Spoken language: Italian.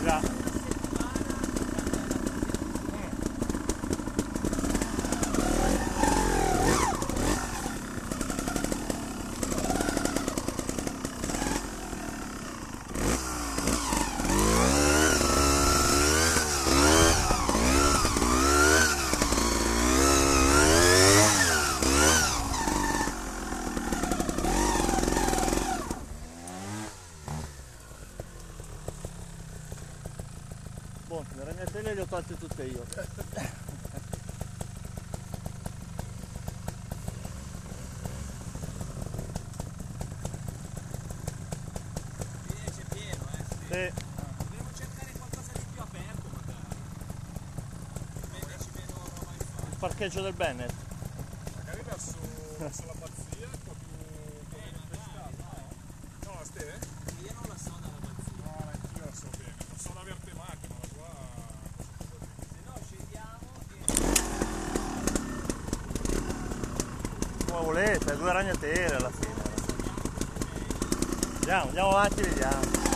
Già. Boh, le ragnatele le ho tolte tutte io. C'è pieno, Sì. Dovremmo cercare qualcosa di più aperto magari. Metterci meno roba in faccia. Il parcheggio del Bennett. Magari verso la pazzia, un po' più pescato, no? No, Steve? Io non la so dalla pazzia. No, anch'io la so bene. Non so da verte macchina, ma qua... Se no scendiamo e... Come volete, 2 ragnatele alla fine. Andiamo avanti e vediamo.